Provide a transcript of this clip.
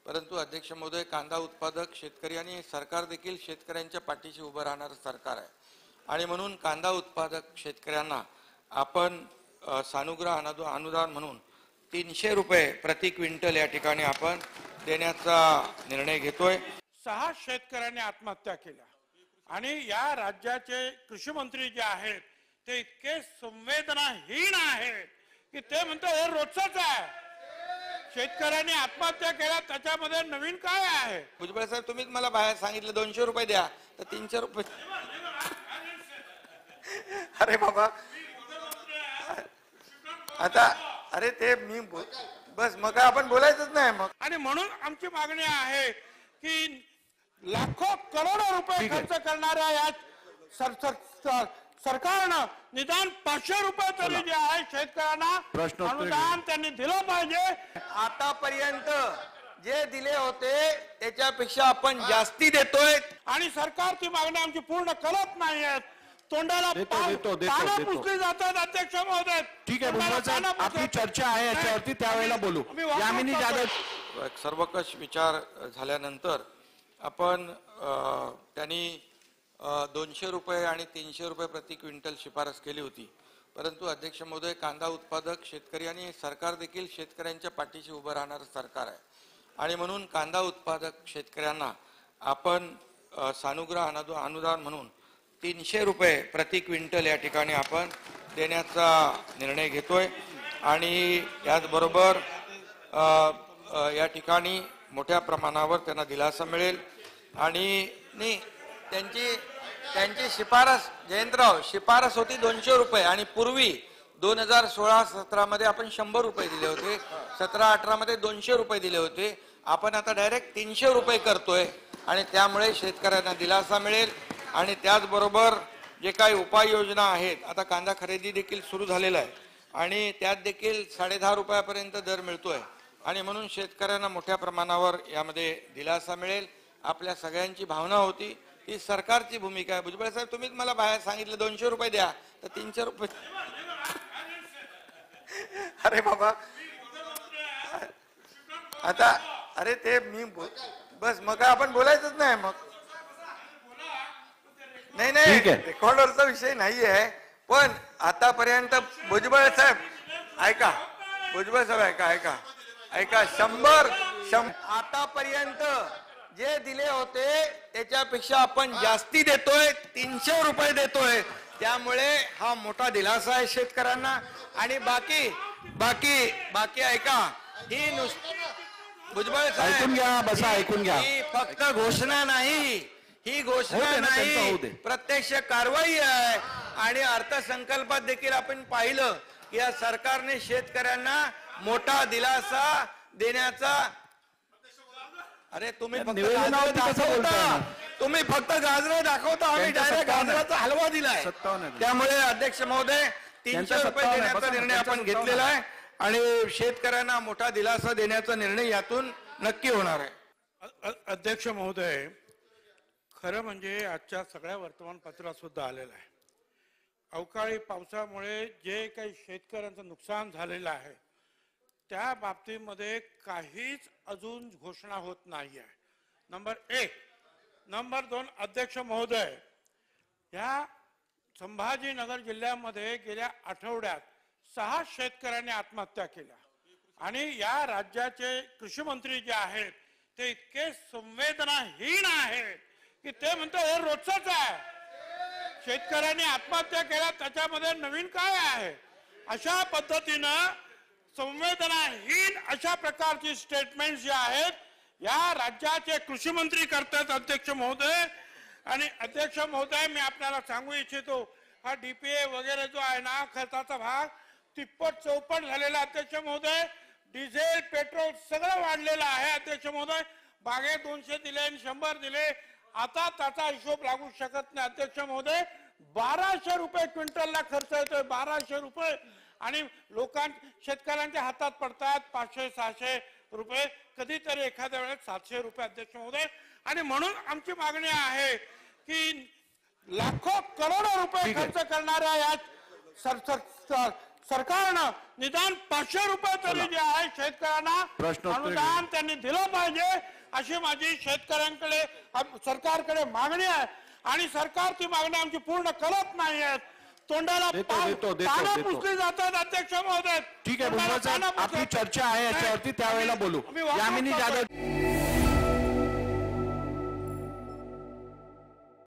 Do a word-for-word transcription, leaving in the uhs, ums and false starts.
परंतु अध्यक्ष महोदय, कांदा उत्पादक शेतकरी आणि सरकार देखील शेतकऱ्यांच्या पाठीशी उभं राहणारं सरकार आहे आणि म्हणून कांदा उत्पादक शेतकऱ्यांना आपण सानुग्रह अनुदान म्हणून तीनशे रुपये प्रति क्विंटल या ठिकाणी आपण देण्याचा निर्णय घेतोय। सहा शेतकऱ्यांनी आत्महत्या केल्या आणि या राज्याचे कृषी मंत्री जे आहेत ते इतके संवेदनाहीन आहेत की ते म्हणतात हे रोजच आहे। शेतकऱ्यांनी आत्महत्या केल्या त्याच्यामध्ये नवीन काय आहे? भुजबळ साहेब, तुम्हीच मला बाहेर सांगितलं दोनशे रुपये द्या तर तीनशे रुपये अरे बाबा, आता अरे ते मी बस मग आपण बोलायचंच नाही मग। आणि म्हणून आमची मागणी आहे की लाखो करोडो रुपये खर्च करणाऱ्या या सर, सर, सरकारनं निदान पाचशे रुपये तरी जे आहे शेतकऱ्यांना अनुदान त्यांनी दिलं पाहिजे। आतापर्यंत जे दिले होते त्याच्यापेक्षा आपण जास्ती देतोय आणि सरकारची मागणी आमची पूर्ण करत नाहीयेत। तोंडाला पानं पुसली जातात अध्यक्ष महोदय। ठीक आहे भुजबळ साहेब, आपली चर्चा आहे याच्यावरती त्यावेळेला बोलू। यामिनी जाधव, सर्वकष विचार झाल्यानंतर आपण त्यांनी दोनशे रुपये आणि तीनशे रुपये प्रति क्विंटल शिफारस केली होती, परंतु अध्यक्ष महोदय, कांदा उत्पादक शेतकरी आणि सरकार देखील शेतकऱ्यांच्या पाठीशी उभं राहणारं सरकार आहे आणि म्हणून कांदा उत्पादक शेतकऱ्यांना आपण सानुग्रह अनुदान म्हणून तीनशे रुपये प्रति क्विंटल या ठिकाणी आपण देण्याचा निर्णय घेतोय आणि याचबरोबर या ठिकाणी मोठ्या प्रमाणावर त्यांना दिलासा मिळेल। आणि नाही, त्यांची त्यांची शिफारस जयंतराव शिफारस होती दोनशे रुपये आणि पूर्वी दोन हजार सोळा सतरा मध्ये आपण शंभर रुपये दिले होते, सतरा अठरा मध्ये दोनशे रुपये दिले होते, आपण आता डायरेक्ट तीनशे रुपये करतोय आणि त्यामुळे शेतकऱ्यांना दिलासा मिळेल। आणि त्याचबरोबर जे काही उपाययोजना आहेत, आता कांदा खरेदी देखील सुरू झालेला आहे आणि त्यात देखील साडे दहा रुपयापर्यंत दर मिळतोय आणि म्हणून शेतकऱ्यांना मोठ्या प्रमाणावर यामध्ये दिलासा मिळेल। आपल्या सगळ्यांची भावना होती, ही सरकारची भूमिका आहे। भुजबळ साहेब, तुम्हीच मला बाहेर सांगितलं दोनशे रुपये द्या तर तीनशे रुपये अरे बाबा, आता अरे ते मी बस मग आपण बोलायचंच नाही मग। नाही नाही, रेकॉर्डवरचा विषय नाही आहे, पण आतापर्यंत भुजबळ साहेब ऐका, भुजबळ साहेब ऐका ऐका ऐका शंभर आतापर्यंत जे दिले होते त्याच्यापेक्षा आपण जास्ती देतोय, तीनशे रुपये देतोय, त्यामुळे हा मोठा दिलासा आहे शेतकऱ्यांना। आणि बाकी बाकी बाकी ऐका, ही नुसती भुजबळ साहेब ऐकून घ्या, बसा ऐकून घ्या, ही फक्त घोषणा नाही, ही घोषणा नाही, प्रत्यक्ष कारवाई आहे। आणि अर्थसंकल्पात देखील आपण पाहिलं की या सरकारने शेतकऱ्यांना मोठा दिलासा देण्याचा, अरे तुम्ही फक्त गाजर दाखवता, तुम्ही फक्त गाजर दाखवता, आम्ही डायरेक्ट गाजराचा हलवा दिलाय। त्यामुळे अध्यक्ष महोदय, तीनशे रुपये देण्याचा निर्णय आपण घेतलेला आहे आणि शेतकऱ्यांना मोठा दिलासा देण्याचा निर्णय यातून नक्की होणार आहे। अध्यक्ष महोदय, खरं म्हणजे आजच्या सगळ्या वर्तमानपत्रात सुद्धा आलेलं आहे, अवकाळी पावसामुळे जे काही शेतकऱ्यांचं नुकसान झालेलं आहे त्या बाबतीमध्ये काहीच अजून घोषणा होत नाही आहे। नंबर एक। नंबर दोन, अध्यक्ष महोदय, या संभाजीनगर जिल्ह्यामध्ये गेल्या आठवड्यात सहा शेतकऱ्यांनी आत्महत्या केल्या आणि या राज्याचे कृषी मंत्री जे आहेत ते इतके संवेदनाहीन आहेत की ते म्हणतात हे रोजच आहे। शेतकऱ्यांनी आत्महत्या केल्या त्याच्यामध्ये नवीन काय आहे? अशा पद्धतीनं संवेदनाहीन अशा प्रकारची स्टेटमेंट जे आहेत या राज्याचे कृषी मंत्री करतात अध्यक्ष महोदय। आणि अध्यक्ष महोदय, मी आपल्याला सांगू इच्छितो, हा डीपीए वगैरे जो आहे ना, खर्चाचा भाग तिप्पट चौपट झालेला अध्यक्ष महोदय। डिझेल पेट्रोल सगळं वाढलेलं आहे अध्यक्ष महोदय। बागे दोनशे दिले आणि शंभर दिले, आता त्याचा हिशोब लागू शकत नाही अध्यक्ष महोदय। बाराशे रुपये क्विंटलला खर्च येतोय, बाराशे रुपये, आणि लोकां शेतकऱ्यांच्या हातात पडतात पाचशे सहाशे रुपये, कधीतरी एखाद्या वेळेस सातशे रुपये अध्यक्ष महोदय। आणि म्हणून आमची मागणी आहे की लाखो करोडो रुपये खर्च करणाऱ्या या सर, सर, सरकारनं निदान पाचशे रुपये तरी जे आहे शेतकऱ्यांना प्रश्नोत्तरी अनुदान त्यांनी दिलं पाहिजे अशी माझी शेतकऱ्यांकडे आम- सरकारकडे मागणी आहे आणि सरकार ती मागणी आमची पूर्ण करत नाहीये. तोंडाला देतो, पान- देतो, देतो, पानं देतो. पुसली जातात अध्यक्ष महोदय. ठीक आहे तोंडाला भुजबळ साहेब पानं आपली पुसली- चर्चा आहे याच्यावरती त्यावेळेला बोलू. आम्ही वाकआउट यामिनी करतोय. जाधव